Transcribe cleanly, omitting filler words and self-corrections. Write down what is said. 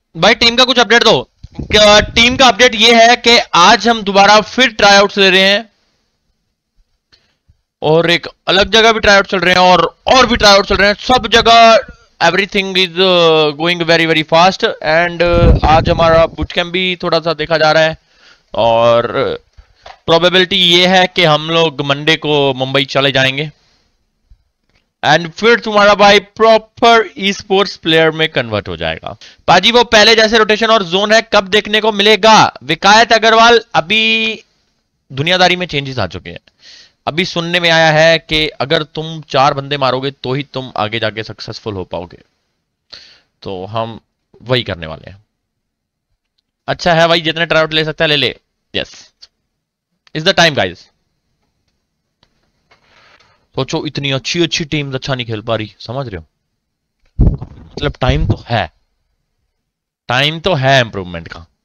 भाई टीम का कुछ अपडेट दो। टीम का अपडेट ये है कि आज हम दोबारा फिर ट्राईआउट्स ले रहे हैं और एक अलग जगह भी ट्राईआउट चल रहे हैं और भी ट्राईआउट चल रहे हैं सब जगह। Everything is going very very fast and आज हमारा बुट कैंप भी थोड़ा सा देखा जा रहा है और प्रोबेबिलिटी ये है कि हम लोग मंडे को मुंबई चले जाएंगे एंड फिर तुम्हारा भाई प्रॉपर ई स्पोर्ट्स प्लेयर में कन्वर्ट हो जाएगा। पाजी वो पहले जैसे रोटेशन और जोन है कब देखने को मिलेगा? विकायत अग्रवाल, अभी दुनियादारी में चेंजेस आ चुके हैं। अभी सुनने में आया है कि अगर तुम 4 बंदे मारोगे तो ही तुम आगे जाके सक्सेसफुल हो पाओगे, तो हम वही करने वाले हैं। अच्छा है भाई, जितने ट्राउट ले सकता है ले ले। Yes, is the time guys. सोचो इतनी अच्छी अच्छी टीम अच्छा नहीं खेल पा रही, समझ रहे हो? मतलब टाइम तो है, टाइम तो है इंप्रूवमेंट का।